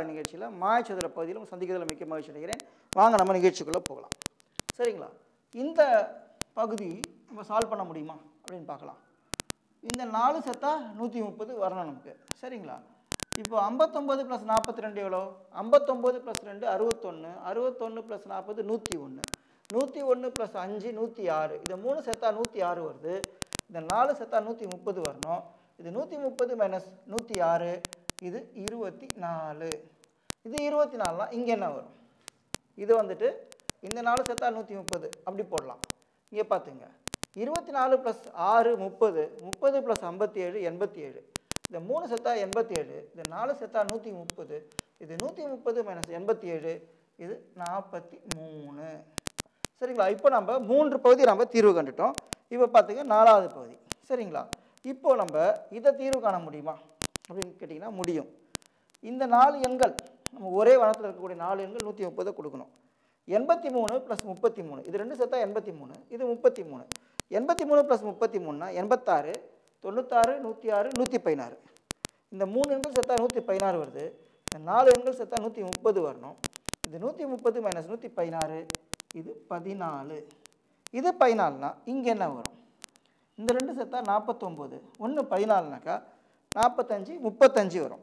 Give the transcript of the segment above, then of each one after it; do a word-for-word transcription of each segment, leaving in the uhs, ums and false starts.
நிகழ்ச்சியில் மாயச்சதுர பகுதியில் சந்திக்கிறதுல மிக்க மகிழ்ச்சி அடைகிறேன். வாங்க நம்ம நிகழ்ச்சிக்குள்ளே போகலாம். சரிங்களா? இந்த பகுதி நம்ம சால்வ் பண்ண முடியுமா அப்படின்னு பார்க்கலாம். இந்த நாலு செத்தா நூற்றி முப்பது வரணும் நமக்கு. சரிங்களா? இப்போ ஐம்பத்தொம்பது ப்ளஸ் நாற்பத்தி ரெண்டு எவ்வளோ? ஐம்பத்தொம்பது ப்ளஸ் ரெண்டு அறுபத்தொன்று, அறுபத்தொன்று ப்ளஸ் நாற்பது நூற்றி ஒன்று, நூற்றி ஒன்று ப்ளஸ் அஞ்சு நூற்றி ஆறு. இதை மூணு செத்தா நூற்றி ஆறு வருது. இந்த நாலு செத்தா நூற்றி முப்பது வரணும். இது நூற்றி முப்பது மைனஸ் நூற்றி ஆறு, இது இருபத்தி நாலு. இது இருபத்தி நாலுனா இங்கே என்ன வரும்? இது வந்துட்டு இந்த நாலு செத்தா நூற்றி முப்பது அப்படி போடலாம். இங்கே பார்த்துங்க, இருபத்தி நாலு ப்ளஸ் ஆறு முப்பது, முப்பது ப்ளஸ் ஐம்பத்தி ஏழு எண்பத்தி ஏழு. இந்த மூணு செத்தா எண்பத்தி ஏழு, இந்த நாலு செத்தா நூற்றி முப்பது, இது நூற்றி முப்பது மைனஸ் எண்பத்தி ஏழு, இது நாற்பத்தி மூணு. சரிங்களா? இப்போ நம்ம மூன்று பகுதி நம்ம தீர்வு கண்டுட்டோம். இப்போ பார்த்துங்க நாலாவது பகுதி. சரிங்களா? இப்போ நம்ம இதை தீர்வு காண முடியுமா அப்படின்னு கேட்டிங்கன்னா முடியும். இந்த நாலு எண்கள் நம்ம ஒரே வனத்தில் இருக்கக்கூடிய நாலு எண்கள் நூற்றி முப்பதை கொடுக்கணும். எண்பத்தி மூணு ப்ளஸ் முப்பத்தி மூணு, இது ரெண்டு செத்தா எண்பத்தி மூணு, இது முப்பத்தி மூணு. எண்பத்தி மூணு ப்ளஸ் முப்பத்தி மூணுனா எண்பத்தாறு, தொண்ணூத்தாறு, நூற்றி ஆறு, நூற்றி பதினாறு. இந்த மூணு எண்கள் செத்தா நூற்றி பதினாறு வருது. இந்த நாலு எண்கள் செத்தா நூற்றி முப்பது வரணும். இது நூற்றி முப்பது மைனஸ் நூற்றி பதினாறு, இது பதினாலு. இது பதினாலுனா இங்கே என்ன வரும்? இந்த ரெண்டு செத்தா நாற்பத்தொம்போது, ஒன்று பதினாலுனாக்கா நாற்பத்தஞ்சு, முப்பத்தஞ்சு வரும்.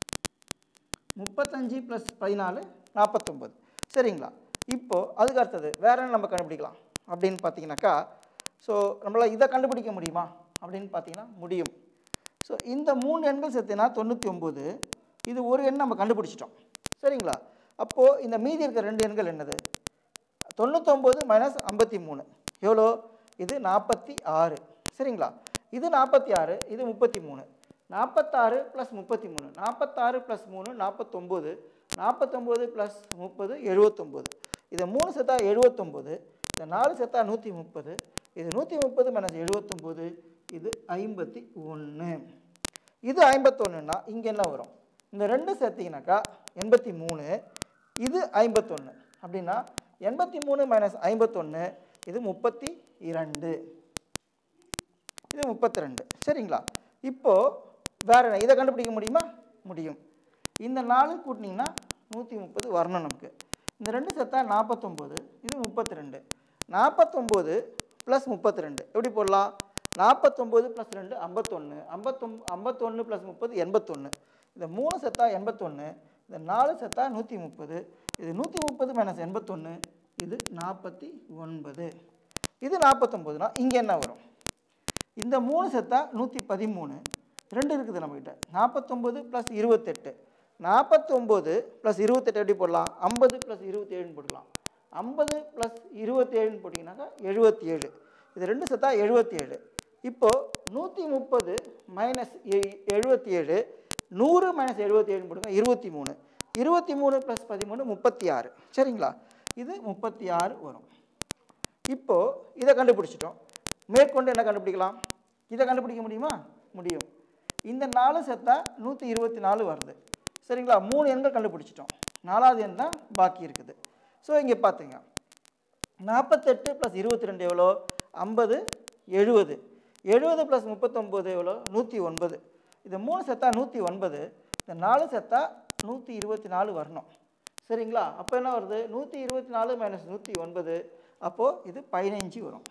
முப்பத்தஞ்சு ப்ளஸ் பதினாலு நாற்பத்தொம்பது. சரிங்களா? இப்போது அதுக்கு அடுத்தது வேறு என்ன நம்ம கண்டுபிடிக்கலாம் அப்படின்னு பார்த்தீங்கன்னாக்கா, ஸோ நம்மளால் இதை கண்டுபிடிக்க முடியுமா அப்படின்னு பார்த்தீங்கன்னா முடியும். ஸோ இந்த மூணு எண்கள் சேர்த்துனா தொண்ணூற்றி ஒம்பது, இது ஒரு எண் நம்ம கண்டுபிடிச்சிட்டோம். சரிங்களா? அப்போது இந்த மீதி இருக்கிற ரெண்டு எண்கள் என்னது? தொண்ணூத்தொம்பது மைனஸ் ஐம்பத்தி மூணு எவ்வளோ? இது நாற்பத்தி ஆறு. சரிங்களா? இது நாற்பத்தி ஆறு, இது முப்பத்தி மூணு. நாற்பத்தாறு ப்ளஸ் முப்பத்தி மூணு, நாற்பத்தாறு ப்ளஸ் மூணு நாற்பத்தொம்போது, நாற்பத்தொம்போது ப்ளஸ் முப்பது எழுபத்தொம்போது. இதை மூணு செத்தா எழுபத்தொம்போது, இந்த நாலு செத்தா நூற்றி முப்பது, இது நூற்றி முப்பது மைனஸ் எழுபத்தொம்போது, இது ஐம்பத்தி ஒன்று. இது ஐம்பத்தொன்றுனா இங்கே என்ன வரும்? இந்த ரெண்டு சேர்த்திங்கனாக்கா எண்பத்தி மூணு, இது ஐம்பத்தொன்று. அப்படின்னா எண்பத்தி மூணு மைனஸ் ஐம்பத்தொன்று, இது முப்பத்தி இரண்டு, இது முப்பத்தி ரெண்டு. சரிங்களா? இப்போது வேறு என்ன இதை கண்டுபிடிக்க முடியுமா? முடியும். இந்த நாலு கூட்டினீங்கன்னா நூற்றி முப்பது வரணும் நமக்கு. இந்த ரெண்டு சேர்த்தா நாற்பத்தொம்போது, இது முப்பத்தி ரெண்டு. நாற்பத்தொம்போது ப்ளஸ் முப்பத்தி ரெண்டு எப்படி போடலாம்? நாற்பத்தொம்போது ப்ளஸ் ரெண்டு ஐம்பத்தொன்று, ஐம்பத்தொம் ஐம்பத்தொன்று ப்ளஸ் முப்பது எண்பத்தொன்று. இந்த மூணு செத்தா எண்பத்தொன்று, இந்த நாலு செத்தா நூற்றி முப்பது, இது நூற்றி முப்பது மைனஸ் எண்பத்தொன்று, இது நாற்பத்தி ஒன்பது. இது நாற்பத்தொம்போதுனா இங்கே என்ன வரும்? இந்த மூணு செத்தா நூற்றி பதிமூணு, ரெண்டு இருக்குது நம்மக்கிட்ட. நாற்பத்தொம்போது ப்ளஸ் இருபத்தெட்டு, நாற்பத்தொம்போது ப்ளஸ் இருபத்தெட்டு எப்படி போடலாம்? ஐம்பது ப்ளஸ் இருபத்தி ஏழுன்னு போடலாம். ஐம்பது ப்ளஸ் இருபத்தி ஏழுன்னு போட்டிங்கனாக்கா எழுபத்தி ஏழு. இது ரெண்டு செத்தா எழுபத்தி ஏழு. இப்போது நூற்றி முப்பது மைனஸ் எழுபத்தி ஏழு, நூறு மைனஸ் எழுபத்தி ஏழுன்னு போடுங்க, இருபத்தி மூணு. இருபத்தி மூணு ப்ளஸ் பதிமூணு முப்பத்தி ஆறு. சரிங்களா? இது முப்பத்தி ஆறு வரும். இப்போது இதை கண்டுபிடிச்சிட்டோம். மேற்கொண்டு என்ன கண்டுபிடிக்கலாம்? இதை கண்டுபிடிக்க முடியுமா? முடியும். இந்த நாலு செத்தா நூற்றி இருபத்தி நாலு வருது. சரிங்களா? மூணு எண்கள் கண்டுபிடிச்சிட்டோம். நாலாவது எண் தான் பாக்கி இருக்குது. ஸோ இங்கே பார்த்துங்க, நாற்பத்தெட்டு ப்ளஸ் இருபத்தி ரெண்டு எவ்வளோ? ஐம்பது, எழுபது. எழுபது ப்ளஸ் முப்பத்தொம்போது எவ்வளோ? நூற்றி ஒன்பது. இது மூணு செத்தா நூற்றி ஒன்பது, இந்த நாலு செத்தா நூற்றி இருபத்தி நாலு வரணும். சரிங்களா? அப்போ என்ன வருது? நூற்றி இருபத்தி நாலு மைனஸ் நூற்றி ஒன்பது, அப்போது இது பதினஞ்சு வரும்.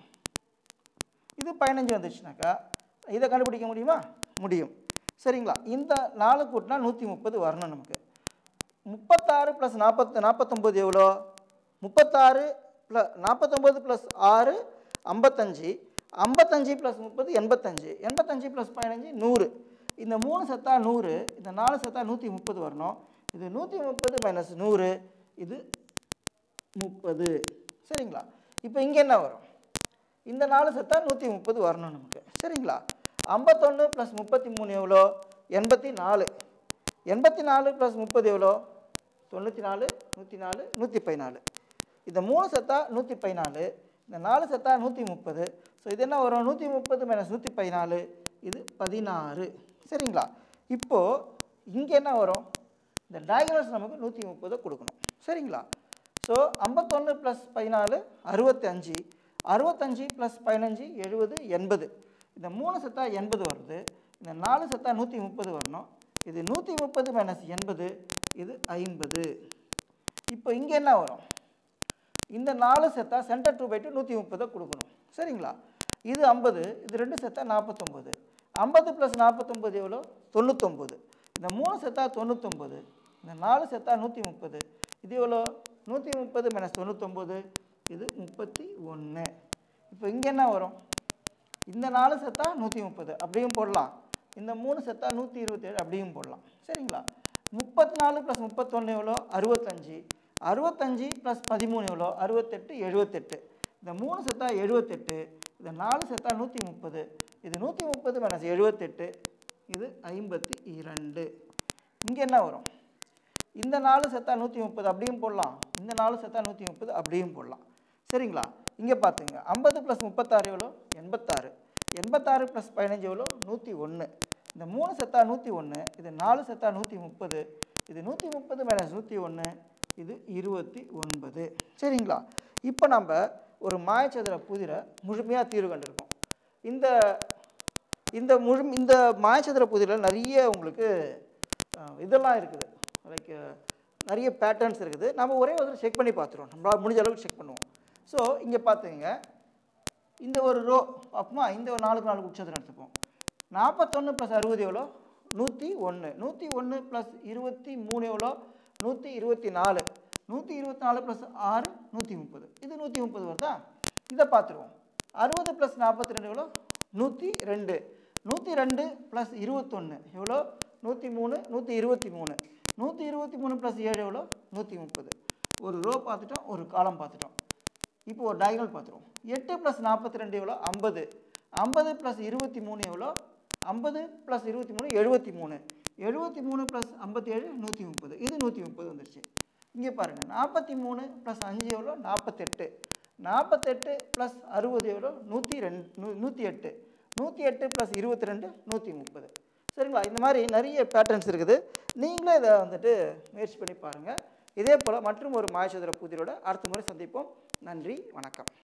இது பதினஞ்சு வந்துச்சுனாக்கா இதை கண்டுபிடிக்க முடியுமா? முடியும். சரிங்களா? இந்த நாலு கூட்டினா நூற்றி முப்பது வரணும் நமக்கு. முப்பத்தாறு ப்ளஸ் நாற்பத்து நாற்பத்தொம்போது எவ்வளோ? முப்பத்தாறு ப்ளஸ் நாற்பத்தொம்போது ப்ளஸ் ஆறு ஐம்பத்தஞ்சு, ஐம்பத்தஞ்சு ப்ளஸ் முப்பது எண்பத்தஞ்சு, எண்பத்தஞ்சு ப்ளஸ் பதினஞ்சு நூறு. இந்த மூணு செத்தா நூறு, இந்த நாலு செத்தா நூற்றி முப்பது வரணும். இது நூற்றி முப்பது மைனஸ் நூறு, இது முப்பது. சரிங்களா? இப்போ இங்கே என்ன வரும்? இந்த நாலு செத்தா நூற்றி முப்பது வரணும் நமக்கு. சரிங்களா? ஐம்பத்தொன்று ப்ளஸ் முப்பத்தி மூணு எவ்வளோ? எண்பத்தி நாலு. எண்பத்தி நாலு ப்ளஸ் முப்பது எவ்வளோ? தொண்ணூற்றி நாலு, நூற்றி நாலு, நூற்றி பதினாலு. இந்த மூணு செத்தா நூற்றி பதினாலு, இந்த நாலு செத்தா நூற்றி முப்பது. ஸோ இது என்ன வரும்? நூற்றி முப்பது மைனஸ் நூற்றி பதினாலு, இது பதினாறு. சரிங்களா? இப்போது இங்கே என்ன வரும்? இந்த டயகனல்ஸ் நமக்கு நூற்றி முப்பதை கொடுக்கணும். சரிங்களா? ஸோ ஐம்பத்தொன்று ப்ளஸ் பதினாலு அறுபத்தி அஞ்சு, அறுபத்தஞ்சு ப்ளஸ் பதினஞ்சு எழுபது எண்பது. இந்த மூணு செத்தா எண்பது வருது. இந்த நாலு செத்தா நூற்றி முப்பது வரணும். இது நூற்றி முப்பது மைனஸ் எண்பது, இது ஐம்பது. இப்போ இங்கே என்ன வரும்? இந்த நாலு செத்தா சென்டர் டூ பை டூ நூற்றி முப்பதை கொடுக்கணும். சரிங்களா? இது ஐம்பது, இது ரெண்டு செத்தா நாற்பத்தொம்பது. ஐம்பது ப்ளஸ் நாற்பத்தொம்பது எவ்வளோ? தொண்ணூத்தொம்பது. இந்த மூணு செத்தா தொண்ணூத்தொம்பது, இந்த நாலு செத்தா நூற்றி முப்பது. இது எவ்வளோ? நூற்றி முப்பது மைனஸ் தொண்ணூத்தொம்பது, இது முப்பத்தி ஒன்று. இப்போ இங்கே என்ன வரும்? இந்த நாலு செத்தா நூற்றி முப்பது அப்படியும் போடலாம், இந்த மூணு செத்தா நூற்றி இருபத்தேழு அப்படியும் போடலாம். சரிங்களா? முப்பத்தி நாலு ப்ளஸ் முப்பத்தொன்று எவ்வளோ? அறுபத்தஞ்சு. அறுபத்தஞ்சு ப்ளஸ் பதிமூணு எவ்வளோ? அறுபத்தெட்டு, எழுபத்தெட்டு. இந்த மூணு செத்தா எழுபத்தெட்டு, இந்த நாலு செத்தா நூற்றி முப்பது, இது நூற்றி முப்பது மைனஸ் எழுபத்தெட்டு, இது ஐம்பத்தி இரண்டு. இங்கே என்ன வரும்? இந்த நாலு செத்தா நூற்றி முப்பது அப்படியும் போடலாம், இந்த நாலு செத்தா நூற்றி முப்பது அப்படியும் போடலாம். சரிங்களா? இங்கே பார்த்துங்க, ஐம்பது ப்ளஸ் முப்பத்தாறு எவ்வளோ? எண்பத்தாறு. எண்பத்தாறு ப்ளஸ் பதினஞ்சு எவ்வளோ? நூற்றி ஒன்று. இந்த மூணு செத்தா நூற்றி ஒன்று, இது நாலு செத்தா நூற்றி முப்பது, இது நூற்றி முப்பது மைனஸ் நூற்றி ஒன்று, இது இருபத்தி ஒன்பது. சரிங்களா? இப்போ நம்ம ஒரு மாயச்சதுர புதிரை முழுமையாக தீர்வு கண்டிருக்கோம். இந்த இந்த முழு இந்த மாயச்சதுர புதிரில் நிறைய உங்களுக்கு இதெல்லாம் இருக்குது, லைக் நிறைய பேட்டர்ன்ஸ் இருக்குது. நம்ம ஒரே ஒரு செக் பண்ணி பார்த்துருவோம், நம்மளால் முடிஞ்ச அளவுக்கு செக் பண்ணுவோம். ஸோ இங்கே பார்த்துங்க, இந்த ஒரு ரோ அப்பமா இந்த ஒரு நாலுக்கு நாலு உட்சதுரம் எடுத்துப்போம். நாற்பத்தொன்று ப்ளஸ் அறுபது எவ்வளோ? நூற்றி ஒன்று. நூற்றி ஒன்று ப்ளஸ் இருபத்தி மூணு எவ்வளோ? நூற்றி இருபத்தி நாலு. நூற்றி இருபத்தி நாலு ப்ளஸ் ஆறு நூற்றி முப்பது. இது நூற்றி முப்பது வருதா? இதை பார்த்துருவோம். அறுபது ப்ளஸ் நாற்பத்தி ரெண்டு எவ்வளோ? நூற்றி ரெண்டு. நூற்றி ரெண்டு ப்ளஸ் இருபத்தொன்று எவ்வளோ? நூற்றி மூணு. நூற்றி இருபத்தி மூணு. நூற்றி இருபத்தி மூணு ப்ளஸ் ஏழு எவ்வளோ? நூற்றி முப்பது. ஒரு ரோ பார்த்துட்டோம், ஒரு காலம் பார்த்துட்டோம். இப்போ ஒரு டயகனல் பார்த்துருவோம். எட்டு ப்ளஸ் நாற்பத்தி ரெண்டு எவ்வளோ? ஐம்பது. ஐம்பது ப்ளஸ் இருபத்தி மூணு எவ்வளோ? ஐம்பது ப்ளஸ் இருபத்தி மூணு எழுபத்தி மூணு. எழுபத்தி மூணு ப்ளஸ் ஐம்பத்தி ஏழு நூற்றி முப்பது. இது நூற்றி முப்பது வந்துருச்சு. இங்கே பாருங்கள், நாற்பத்தி மூணு ப்ளஸ் அஞ்சு எவ்வளோ? நாற்பத்தெட்டு. நாற்பத்தெட்டு ப்ளஸ் அறுபது எவ்வளோ? நூற்றி ரெண்டு நூ நூற்றி எட்டு. நூற்றி எட்டு ப்ளஸ் இருபத்தி ரெண்டு நூற்றி முப்பது. சரிங்களா? இந்த மாதிரி நிறைய பேட்டர்ன்ஸ் இருக்குது. நீங்களே இதை வந்துட்டு முயற்சி பண்ணி பாருங்கள். இதே போல் மற்றும் ஒரு மாயச்சதுர புதிரோட அடுத்த முறை சந்திப்போம். நன்றி, வணக்கம்.